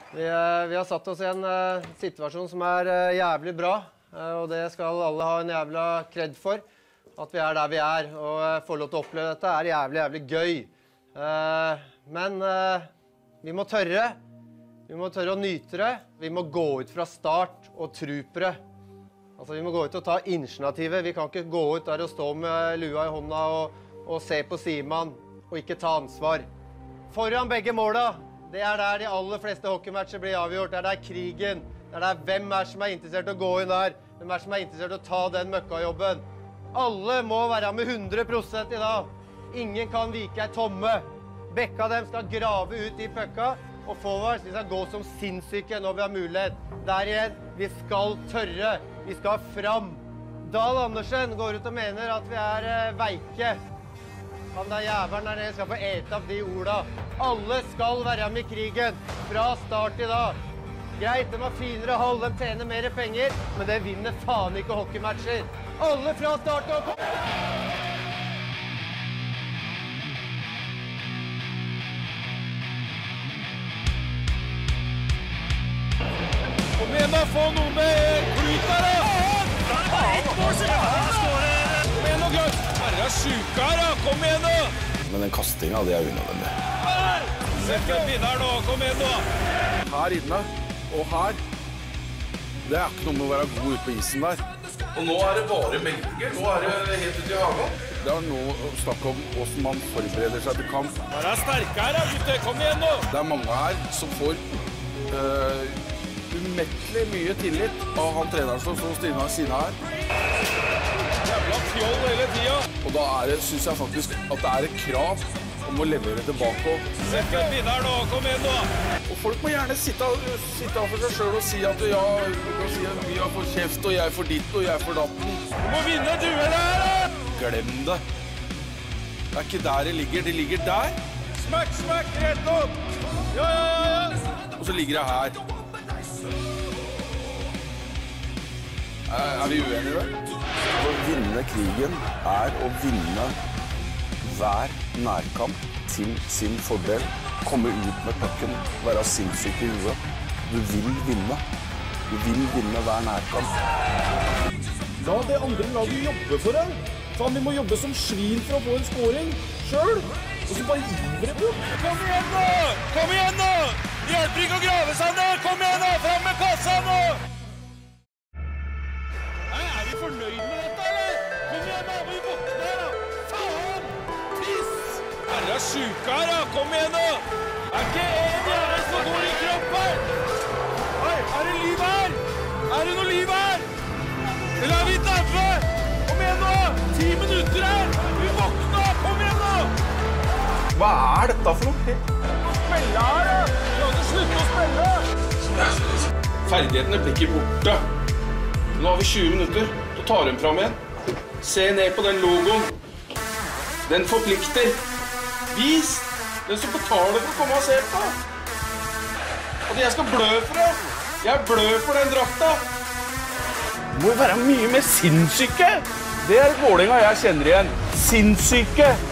Vi har satt oss i en situasjon som jævlig bra, og det skal alle ha en jævla kred for. At vi der vi og få lov til å oppleve dette jævlig gøy. Men vi må tørre å nyte det. Vi må gå ut fra start og tro på det. Altså, vi må gå ut og ta initiativet. Vi kan ikke gå ut der og stå med lua i hånda og se på Siman og ikke ta ansvar. Foran begge måla, det der de aller fleste hockeymatcher blir avgjort. Det der krigen. Det der hvem som interessert i å gå inn der. Hvem som interessert i å ta den møkkajobben. Alle må være med 100% i dag. Ingen kan vike ei tomme. Bekka dem skal grave ut i pøkka, og forwards vi skal gå som sinnssyke når vi har mulighet. Der igjen, vi skal tørre. Vi skal fram. Dahl Andersen går ut og mener at vi veike. Han der jæveren der nede skal få ete opp de orda. Alle skal være med i krigen. Fra start i dag. Greit, de har finere hall, de tjener mer penger, men det vinner faen ikke hockeymatcher. Alle fra start opp! Kom igjen da, få noe med klut der da! Da bare ett mål siden! Kom igjen da, gutt! Herre sjuka her da, kom igjen da! Men den kastingen, det unødvendig. Her! Sett en vinner nå, kom igjen da! Her inne, og her, det ikke noe med å være god ute på isen der. Og nå det bare meldinger, nå det helt ute i hagen. Det nå å snakke om hvordan man forbereder seg til kamp. Her sterke her da, gutter, kom igjen nå! Det mange her som får umettelig mye tillit av han treneren som står stille ved siden her. Jævla fjoll hele tida. Og da synes jeg faktisk at det et krav om å levere tilbake. Sett en vinner nå, kom igjen nå! Og folk må gjerne sitte for seg selv og si at ja, vi har fått kjeft, og jeg får ditt, og jeg får datten. Du må vinne dueller her da! Glem det. Det ikke der det ligger der. Smakk, smakk, rett opp! Ja. Og så ligger det her. Vi uenige i det? Å vinne krigen å vinne hver nærkamp til sin fordel. Komme ut med pucken, være sinnssyk i huet. Du vil vinne. Du vil vinne hver nærkamp. La det andre laget jobbe for deg. Faen, vi må jobbe som svin for å få en scoring selv. Og så bare ivre på. Kom igjen nå! Kom igjen nå! Det hjelper ikke å grave seg ned! Kom igjen nå! Fram med kassa nå! Nei, vi fornøyd med dette, eller? Kom igjen da! Vi våkner her da! Faen! Piss! Herre sjuka her da! Kom igjen nå! Ikke en jævlig som går i kropp her! Oi, det liv her? Det noe liv her? Eller vi daue? Kom igjen nå! 10 minutter her! Vi våkner! Kom igjen nå! Hva dette for noe? Spille her da! Vi hadde sluttet å spille! Ferdighetene blir ikke borte. Nå har vi 20 minutter, så tar den fram igjen. Se ned på den logoen. Den forplikter. Vis den som betaler for å komme og se på. At jeg skal blø for det. Jeg blør for den drakta. Det må være mye mer sinnssyke. Det et Vålerenga jeg kjenner igjen. Sinnssyke.